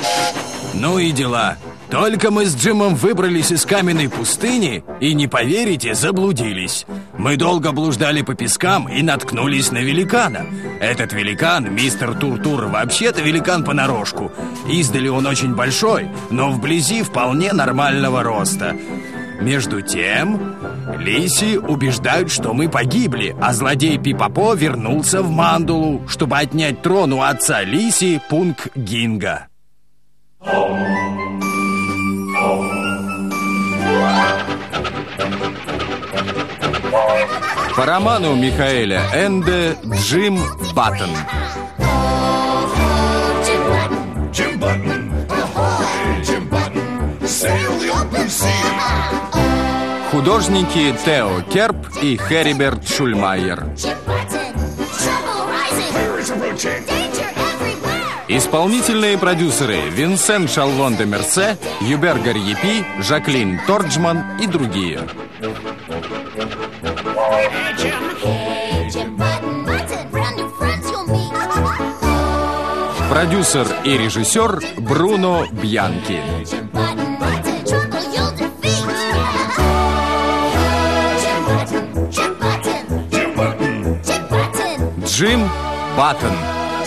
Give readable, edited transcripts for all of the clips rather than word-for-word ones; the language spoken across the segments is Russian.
Ну и дела. Только мы с Джимом выбрались из каменной пустыни и, не поверите, заблудились. Мы долго блуждали по пескам и наткнулись на великана. Этот великан, мистер Тур-Тур, вообще-то великан понарошку. Издали он очень большой, но вблизи вполне нормального роста. Между тем, лиси убеждают, что мы погибли, а злодей Пипопо вернулся в Мандулу, чтобы отнять трон у отца лиси Пунг-Гинга. По роману Михаэля Энде «Джим Баттон». Художники Тео Керп и Хериберт Шульмайер. Исполнительные продюсеры Винсент Шалвон де Мерсе, Юбер Гарьепи, Жаклин Торджман и другие. Продюсер и режиссер Бруно Бьянки. Джим Баттон.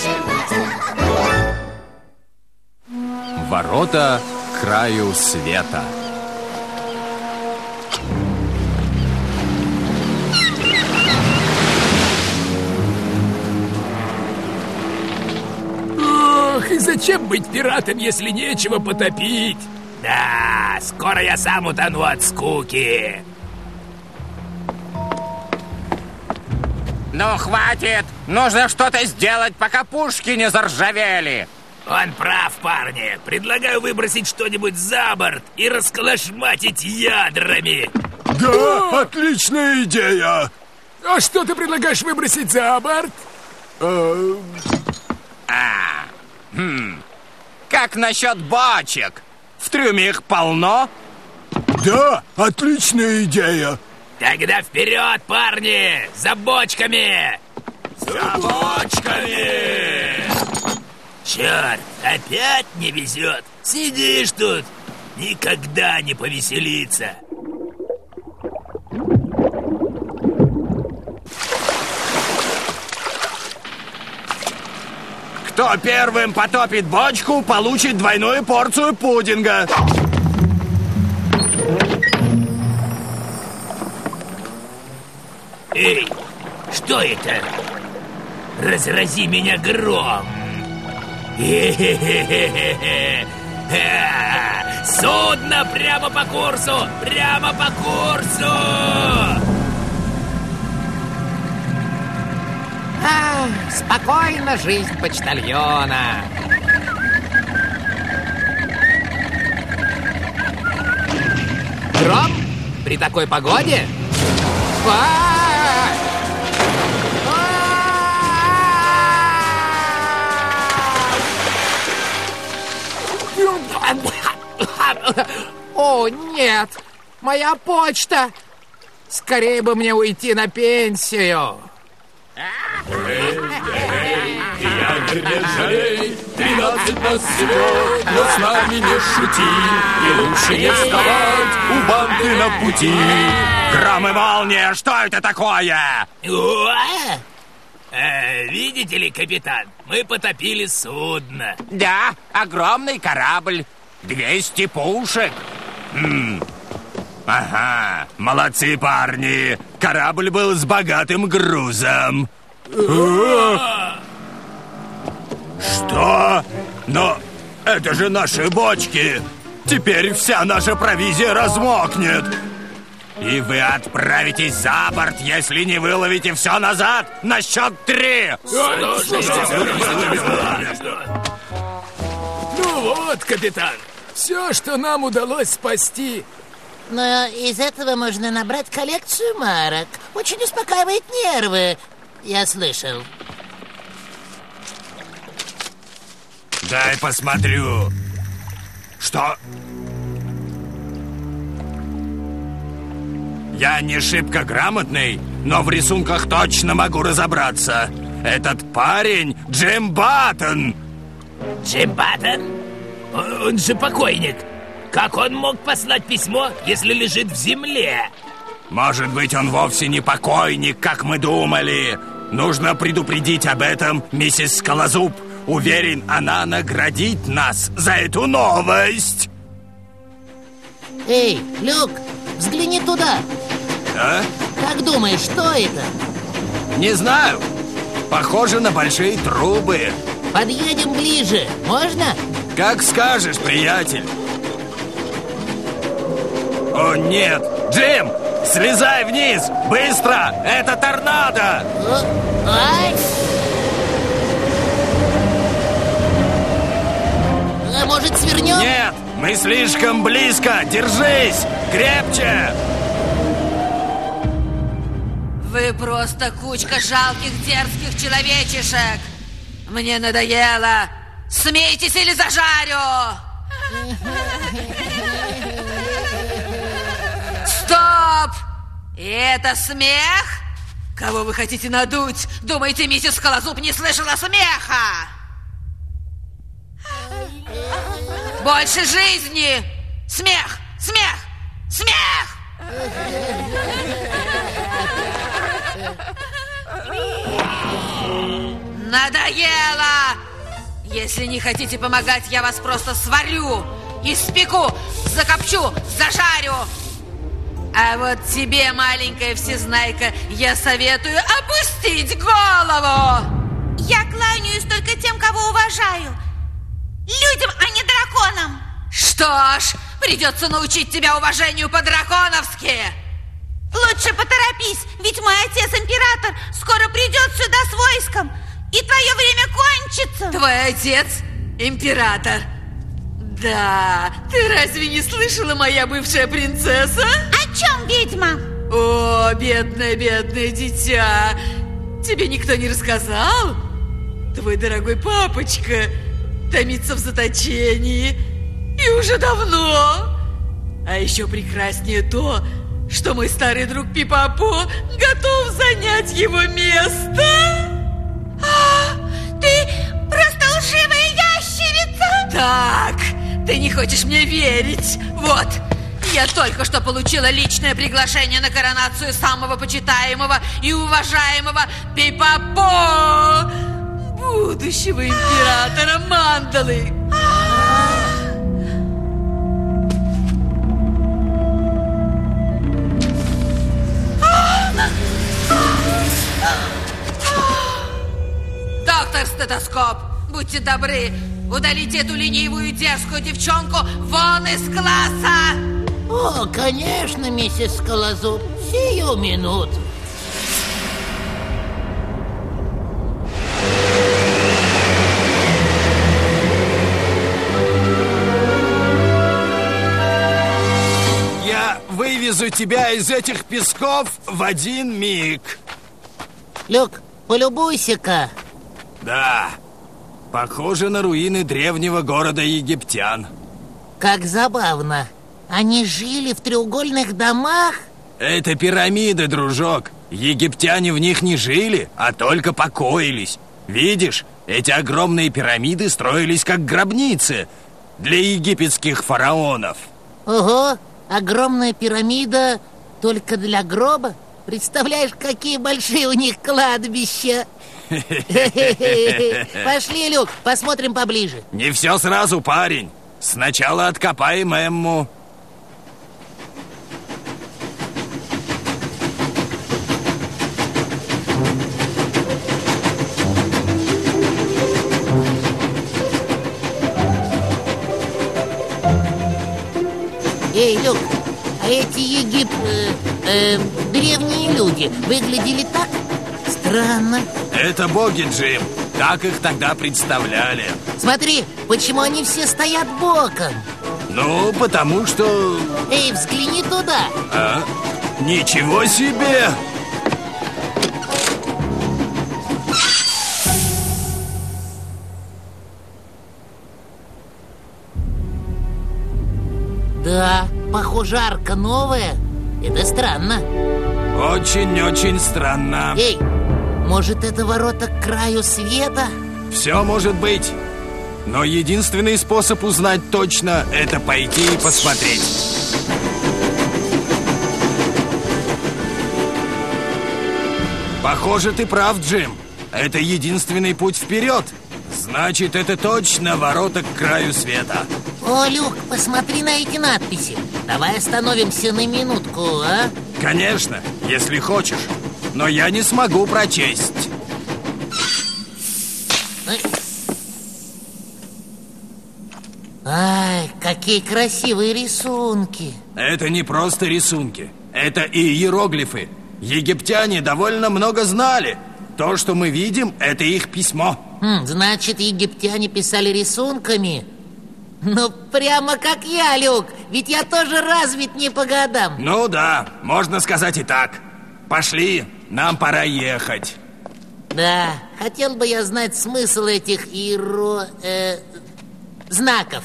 Ворота к краю света. Ох, и зачем быть пиратом, если нечего потопить? Да, скоро я сам утону от скуки. Ну, хватит! Нужно что-то сделать, пока пушки не заржавели. Он прав, парни. Предлагаю выбросить что-нибудь за борт и расколошматить ядрами. Да, отличная идея. А что ты предлагаешь выбросить за борт? Как насчет бочек? В трюме их полно? Да, отличная идея. Тогда вперед, парни! За бочками! За бочками! Черт, опять не везет. Сидишь тут, никогда не повеселиться. Кто первым потопит бочку, получит двойную порцию пудинга. Эй, что это? Разрази меня гром. Судно прямо по курсу! Прямо по курсу! Спокойно жизнь почтальона. Гром? При такой погоде? О, нет! Моя почта! Скорее бы мне уйти на пенсию! Не жалей, 13 нас всего, но с нами не шути, и лучше не вставать у банды на пути. Гром и молния, что это такое? Видите ли, капитан, мы потопили судно. Да, огромный корабль. 200 пушек. Ага, молодцы, парни. Корабль был с богатым грузом. Что? Но это же наши бочки. Теперь вся наша провизия размокнет. И вы отправитесь за борт, если не выловите все назад на счет 3. Ну вот, капитан, все, что нам удалось спасти. Но из этого можно набрать коллекцию марок. Очень успокаивает нервы, я слышал. Дай посмотрю. Что? Я не шибко грамотный, но в рисунках точно могу разобраться. Этот парень Джим Баттон. Джим Баттон? Он же покойник. Как он мог послать письмо, если лежит в земле? Может быть, он вовсе не покойник, как мы думали. Нужно предупредить об этом миссис Скалозуб. Уверен, она наградит нас за эту новость. Эй, Люк, взгляни туда. А? Как думаешь, что это? Не знаю. Похоже на большие трубы. Подъедем ближе, можно? Как скажешь, приятель. О, нет! Джим, слезай вниз! Быстро! Это торнадо! Ай! А может, свернем? Нет, мы слишком близко! Держись! Крепче! Вы просто кучка жалких, дерзких человечишек. Мне надоело. Смейтесь или зажарю! Стоп! И это смех? Кого вы хотите надуть? Думаете, миссис Скалозуб не слышала смеха? Больше жизни! Смех! Смех! Смех! Надоело! Если не хотите помогать, я вас просто сварю, испеку, закопчу, зажарю. А вот тебе, маленькая всезнайка, я советую опустить голову. Я кланяюсь только тем, кого уважаю. Людям, а не драконам. Что ж, придется научить тебя уважению по-драконовски. Лучше поторопись, ведь мой отец-император скоро придет сюда с войском, и твое время кончится. Твой отец император. Да, ты разве не слышала, моя бывшая принцесса? О чем, ведьма? О, бедное дитя. Тебе никто не рассказал? Твой дорогой папочка томится в заточении. И уже давно. А еще прекраснее то, что мой старый друг Пипапо готов занять его место. Ты просто лживая ящерица! Так, ты не хочешь мне верить. Вот, я только что получила личное приглашение на коронацию самого почитаемого и уважаемого Пипапо, будущего императора Мандалы. Доктор Стетоскоп, будьте добры, удалите эту ленивую дерзкую девчонку вон из класса! О, конечно, миссис Скалозуб, сию минуту. Я вывезу тебя из этих песков в один миг. Люк, полюбуйся-ка. Да, похоже на руины древнего города египтян. Как забавно. Они жили в треугольных домах? Это пирамиды, дружок. Египтяне в них не жили, а только покоились. Видишь, эти огромные пирамиды строились как гробницы для египетских фараонов. Ого, огромная пирамида только для гроба? Представляешь, какие большие у них кладбища. Пошли, Люк, посмотрим поближе. Не все сразу, парень. Сначала откопаем Эмму. Эй, Люк, а эти древние люди выглядели так странно. Это боги, Джим. Так их тогда представляли. Смотри, почему они все стоят боком? Ну, потому что... Эй, взгляни туда. А? Ничего себе! Да, похоже, арка новая. Это странно. Очень-очень странно. Эй, может, это ворота к краю света? Все может быть. Но единственный способ узнать точно – это пойти и посмотреть. Похоже, ты прав, Джим. Это единственный путь вперед. Значит, это точно ворота к краю света. О, Люк, посмотри на эти надписи. Давай остановимся на минутку, а? Конечно, если хочешь. Но я не смогу прочесть. Ай, какие красивые рисунки. Это не просто рисунки. Это и иероглифы. Египтяне довольно много знали. То, что мы видим, это их письмо. Значит, египтяне писали рисунками? Ну, прямо как я, Люк. Ведь я тоже развит не по годам. Ну да, можно сказать и так. Пошли, нам пора ехать. Да, хотел бы я знать смысл этих знаков.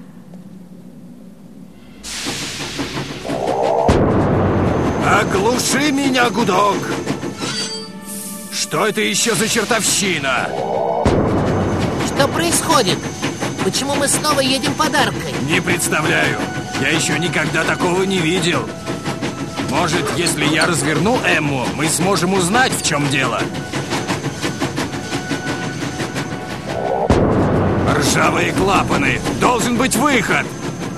Оглуши меня, гудок! Что это еще за чертовщина? Что происходит? Почему мы снова едем подаркой? Не представляю. Я еще никогда такого не видел. Может, если я разверну Эмму, мы сможем узнать, в чем дело. Ржавые клапаны. Должен быть выход.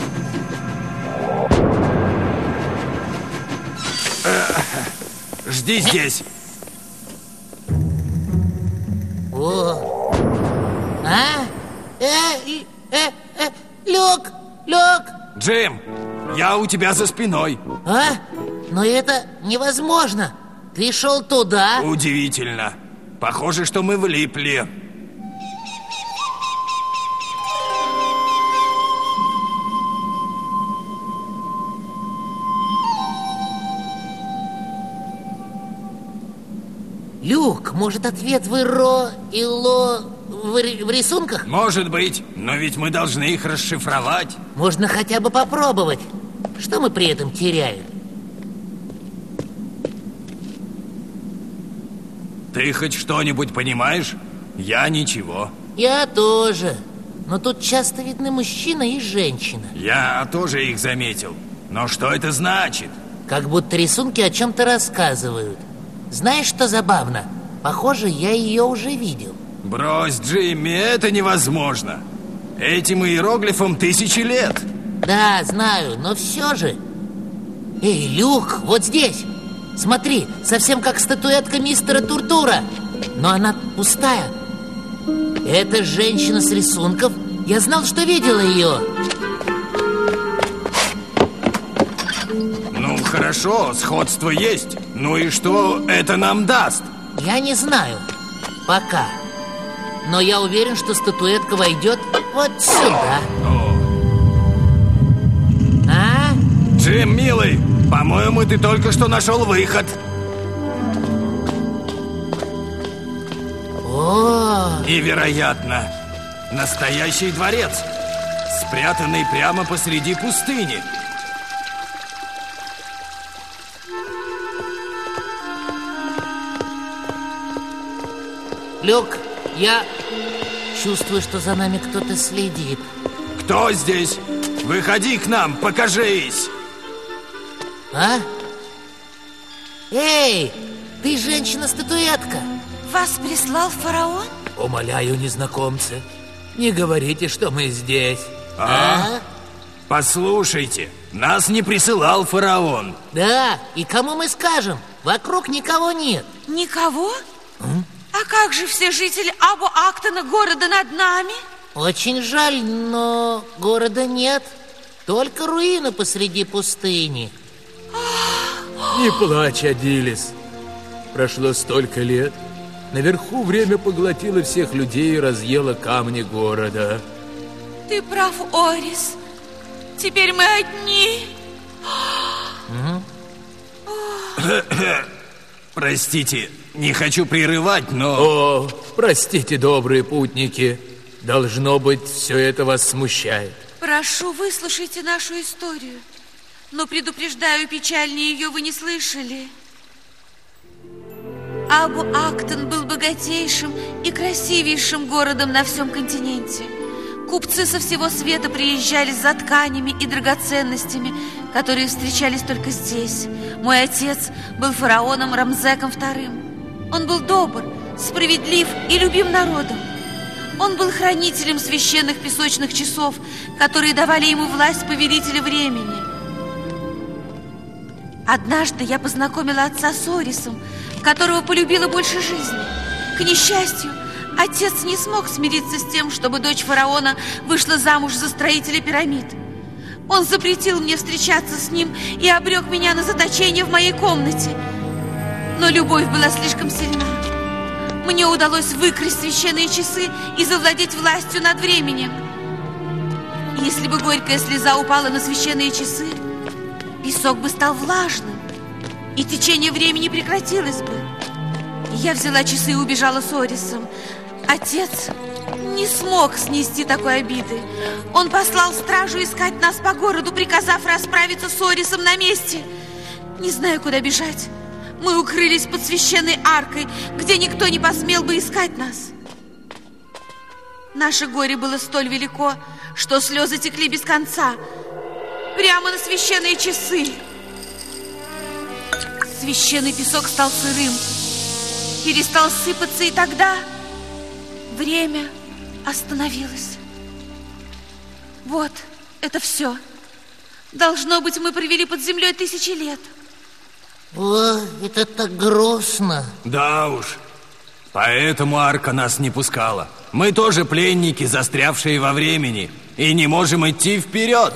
Жди здесь. О. Люк, Люк. Джим, я у тебя за спиной. Но это невозможно. Ты шел туда. Удивительно. Похоже, что мы влипли. Люк, может, ответ в в рисунках? Может быть, но ведь мы должны их расшифровать. Можно хотя бы попробовать. Что мы при этом теряем? Ты хоть что-нибудь понимаешь? Я ничего. Я тоже. Но тут часто видны мужчина и женщина. Я тоже их заметил. Но что это значит? Как будто рисунки о чем-то рассказывают. Знаешь, что забавно? Похоже, я ее уже видел. Брось, Джимми, это невозможно. Этим иероглифам 1000 лет. Да, знаю, но все же. Эй, Люк, вот здесь. Смотри, совсем как статуэтка мистера Туртура. Но она пустая. Это женщина с рисунков. Я знал, что видела ее. Ну, хорошо, сходство есть. Ну и что это нам даст? Я не знаю. Пока. Но я уверен, что статуэтка войдет вот сюда. Джим, милый, по-моему, ты только что нашел выход. О! Невероятно. Настоящий дворец, спрятанный прямо посреди пустыни. Люк, я чувствую, что за нами кто-то следит. Кто здесь? Выходи к нам, покажись. Эй, ты женщина-статуэтка. Вас прислал фараон? Умоляю, незнакомцы, не говорите, что мы здесь. Послушайте, нас не присылал фараон. Да, и кому мы скажем? Вокруг никого нет. Никого? А как же все жители Абу-Актона, города над нами? Очень жаль, но города нет. Только руины посреди пустыни. Не плачь, Адилис. Прошло столько лет. Наверху время поглотило всех людей и разъело камни города. Ты прав, Орис. Теперь мы одни. Простите, не хочу прерывать, но... О, простите, добрые путники. Должно быть, все это вас смущает. Прошу, выслушайте нашу историю. Но предупреждаю, печальнее ее вы не слышали. Абу-Актон был богатейшим и красивейшим городом на всем континенте. Купцы со всего света приезжали за тканями и драгоценностями, которые встречались только здесь. Мой отец был фараоном Рамзеком II. Он был добр, справедлив и любим народом. Он был хранителем священных песочных часов, которые давали ему власть повелителя времени. Однажды я познакомила отца с Орисом, которого полюбила больше жизни. К несчастью, отец не смог смириться с тем, чтобы дочь фараона вышла замуж за строителя пирамид. Он запретил мне встречаться с ним и обрек меня на заточение в моей комнате. Но любовь была слишком сильна. Мне удалось выкрасть священные часы и завладеть властью над временем. Если бы горькая слеза упала на священные часы, песок бы стал влажным, и течение времени прекратилось бы. Я взяла часы и убежала с Орисом. Отец не смог снести такой обиды. Он послал стражу искать нас по городу, приказав расправиться с Орисом на месте. Не знаю, куда бежать. Мы укрылись под священной аркой, где никто не посмел бы искать нас. Наше горе было столь велико, что слезы текли без конца, прямо на священные часы. Священный песок стал сырым, перестал сыпаться, и тогда время остановилось. Вот, это все. Должно быть, мы провели под землей 1000 лет. О, это так грустно. Да уж, поэтому арка нас не пускала. Мы тоже пленники, застрявшие во времени, и не можем идти вперед.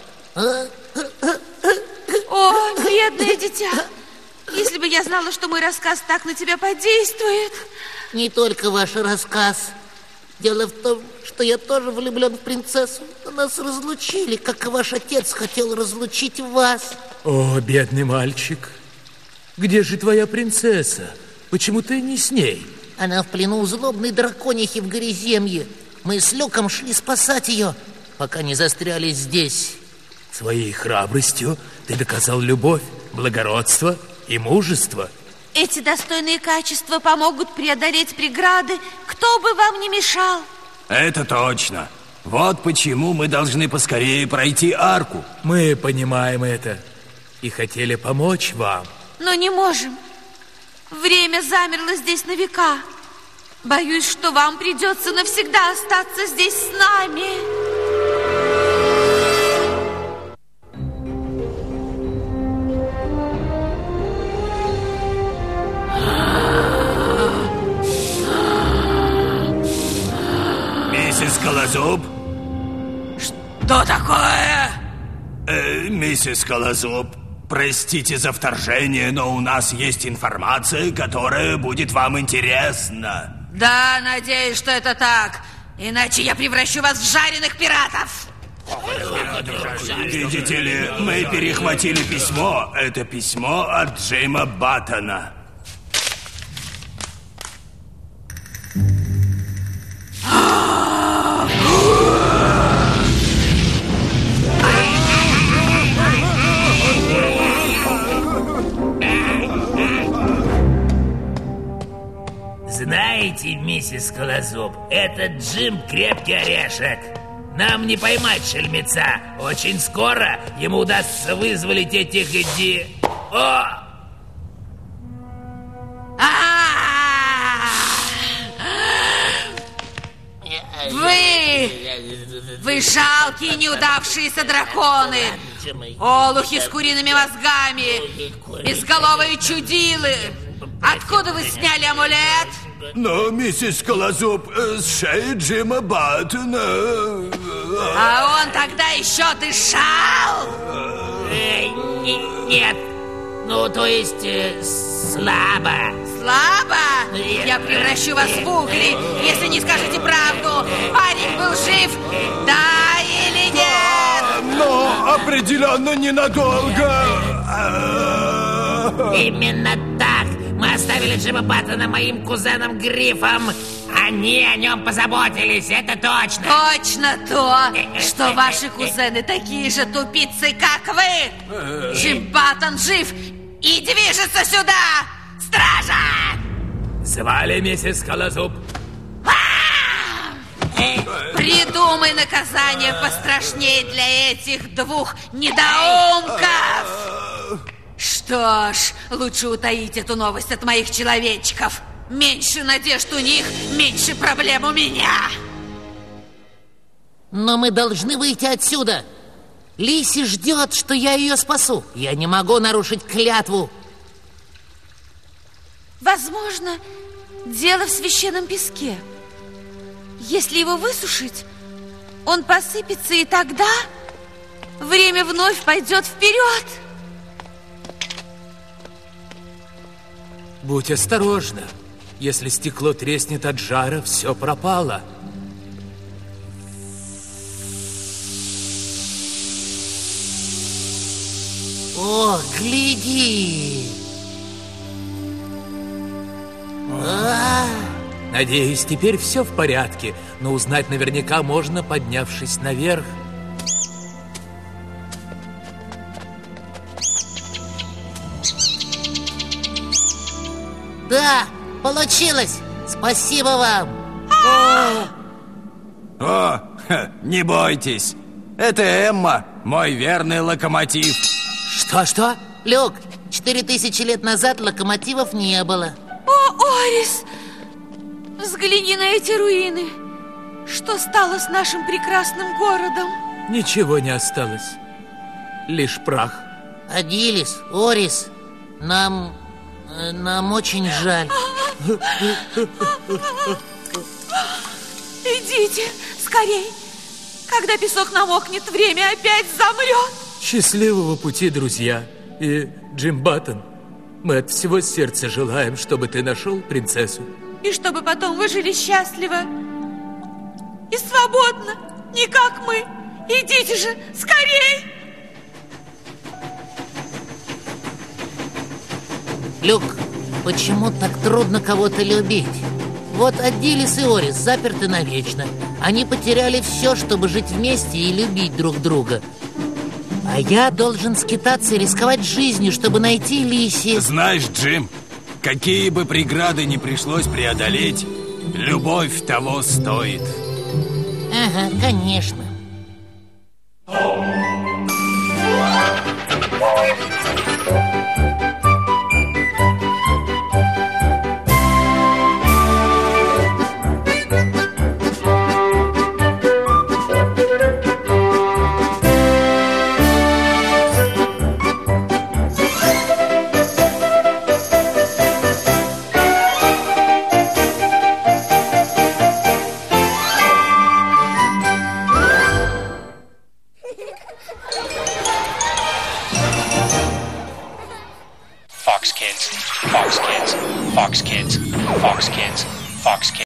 О, бедное дитя! Если бы я знала, что мой рассказ так на тебя подействует. Не только ваш рассказ. Дело в том, что я тоже влюблен в принцессу. Нас разлучили, как и ваш отец хотел разлучить вас. О, бедный мальчик. Где же твоя принцесса? Почему ты не с ней? Она в плену у злобной драконихи в Гориземье. Мы с Люком шли спасать ее, пока не застряли здесь. Своей храбростью ты доказал любовь, благородство и мужество. Эти достойные качества помогут преодолеть преграды, кто бы вам не мешал. Это точно. Вот почему мы должны поскорее пройти арку. Мы понимаем это и хотели помочь вам. Но не можем. Время замерло здесь на века. Боюсь, что вам придется навсегда остаться здесь с нами. Миссис Скалозуб? Что такое? Миссис Скалозуб, простите за вторжение, но у нас есть информация, которая будет вам интересна. Да, надеюсь, что это так. Иначе я превращу вас в жареных пиратов. Видите ли, мы перехватили письмо. Это письмо от Джима Баттона. Знаете, миссис Скалозуб, этот Джим крепкий орешек. Нам не поймать шельмеца. Очень скоро ему удастся вызволить этих Вы жалкие неудавшиеся драконы, олухи с куриными мозгами, безголовые чудилы. Откуда вы сняли амулет? Но, миссис Скалозуб, с шеи Джима Баттона. А он тогда еще дышал? Нет. Ну, то есть, слабо. Слабо? Я превращу вас в угли, если не скажете правду. Парень был жив, да или нет? Но определенно ненадолго. Именно так. Мы оставили Джима Баттона моим кузенам Грифом. Они о нем позаботились, это точно. Точно то, что ваши кузены такие же тупицы, как вы. Джим Баттон жив и движется сюда. Стража! Звали миссис Скалозуб? Придумай наказание пострашнее для этих двух недоумков. Что ж, лучше утаить эту новость от моих человечков. Меньше надежд у них, меньше проблем у меня. Но мы должны выйти отсюда. Лиси ждет, что я ее спасу. Я не могу нарушить клятву. Возможно, дело в священном песке. Если его высушить, он посыпется, и тогда время вновь пойдет вперед. Будь осторожна. Если стекло треснет от жара, все пропало. О, гляди! Надеюсь, теперь все в порядке, но узнать наверняка можно, поднявшись наверх. Да, получилось! Спасибо вам! Не бойтесь. Это Эмма, мой верный локомотив. Что? Люк, 4000 лет назад локомотивов не было. О, Орис! Взгляни на эти руины. Что стало с нашим прекрасным городом? Ничего не осталось. Лишь прах. Адилис, Орис, нам очень жаль. Идите, скорей. Когда песок намокнет, время опять замрет. Счастливого пути, друзья. И, Джим Баттон, мы от всего сердца желаем, чтобы ты нашел принцессу. И чтобы потом вы жили счастливо и свободно, не как мы. Идите же, скорей! Люк, почему так трудно кого-то любить? Вот Адилис и Орис заперты навечно. Они потеряли все, чтобы жить вместе и любить друг друга. А я должен скитаться и рисковать жизнью, чтобы найти Лиси. Знаешь, Джим, какие бы преграды ни пришлось преодолеть, любовь того стоит. Ага, конечно. Fox Kids, Fox Kids, Fox Kids, Fox Kids, Fox Kids.